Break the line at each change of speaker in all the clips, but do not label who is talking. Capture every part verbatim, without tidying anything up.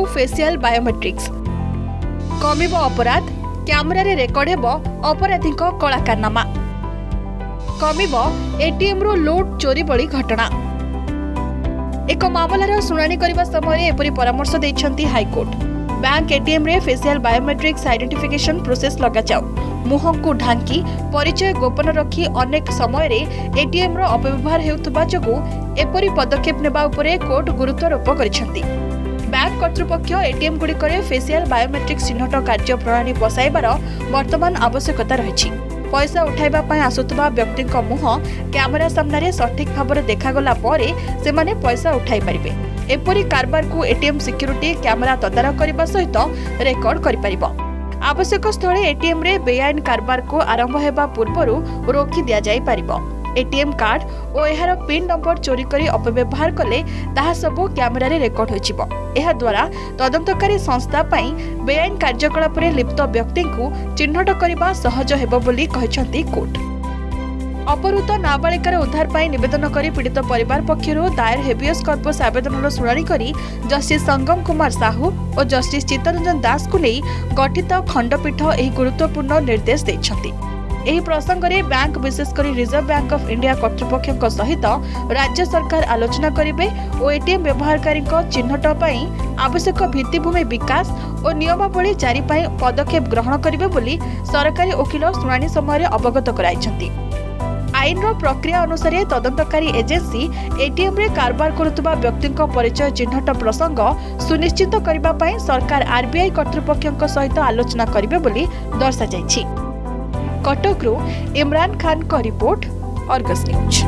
Facial biometrics कमिब अपराध camera रे record हेब अपराधी कलाकारनामा कमिब एटीएम रो लूट चोरी भली घटना। एक मामलार शुणाणी करने समय एपरी परामर्श देइछंती हाईकोर्ट। बैंक एटीएम रे फेशियल बायोमेट्रिक्स आइडेंटिफिकेशन प्रोसेस लगा जाऊ मुह को ढांकी परिचय गोपन रखी अनेक समय रे एटीएम रो अपव्यवहार हेउतबा जगु एपरी पदक्षेप नेबा उपरे कोर्ट गुरुत्वारोप करिसेंती। बैंक कर्तृपक्ष एटीएम गुड़िकरे फेशियल बायोमेट्रिक्स चिन्हट कार्य प्रणाली बसाइबार वर्तमान आवश्यकता रही। पैसा उठाइबा पई आसुतबा व्यक्ति मुह कैमरा सामने सठिक भाव देखागला परे से माने पैसा उठाई पारिबे। एपरी कारबार को एटीएम सिक्यूरिटी कैमरा तदारख करने सहित रेकर्ड करि परिबो। आवश्यक स्थले एटीएम रे बेआईन कारबार को आरंभ हेबा पूर्वरु रोकी दिया जाई परिबो। एटीएम कार्ड और एहार पिन नंबर चोरी करी अपव्यवहार कले ताहा सबु कैमरा रे रेकर्ड होइछिबो। एहा द्वारा तदंतकारी संस्था पई बेआईन कार्यकलाप रे लिप्त व्यक्ति को चिन्हट करबा सहज हेबो बोली कहिसंती कोर्ट। अपहृत नाबालिकार उद्धार पाई निवेदन करी पीड़ित परिवार पक्षरु दायर हेबियस कॉर्पस आवेदन शुणाणी करी जस्टिस संगम कुमार साहू और जस्टिस चित्तरंजन दास को नहीं गठित खंडपीठ एही गुरुत्वपूर्ण निर्देश दैछंती। एही प्रसंग रे बैंक विशेषकर रिजर्व बैंक ऑफ इंडिया कर्तृपक्ष सहित राज्य सरकार आलोचना करिवे और एटीएम व्यवहारकारी चिन्हट पाई आवश्यक भित्तिभूमि विकास और नियमावली जारी पाई पदक्षेप ग्रहण करिवे बोली सरकारी वकील शुणाणी समय अवगत कराइछंती। आईन रो प्रक्रिया अनुसार तदंतकारी एजेंसी एटीएम रे कारबार करुवा व्यक्ति परिचय चिन्हट प्रसंग सुनिश्चित करबा पई सरकार आरबीआई कर्तृपक्ष सहित आलोचना करिवे बोली दर्शा जाइछि। कटक रो इमरान खान का रिपोर्ट, अर्गस न्यूज।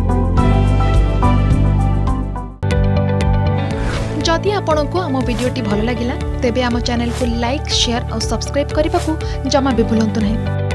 जदि आपंक आम भिडी भल लगा तेब आम चैनल को लाइक शेयर और सब्सक्राइब करने को जमा भी भूलु नहीं।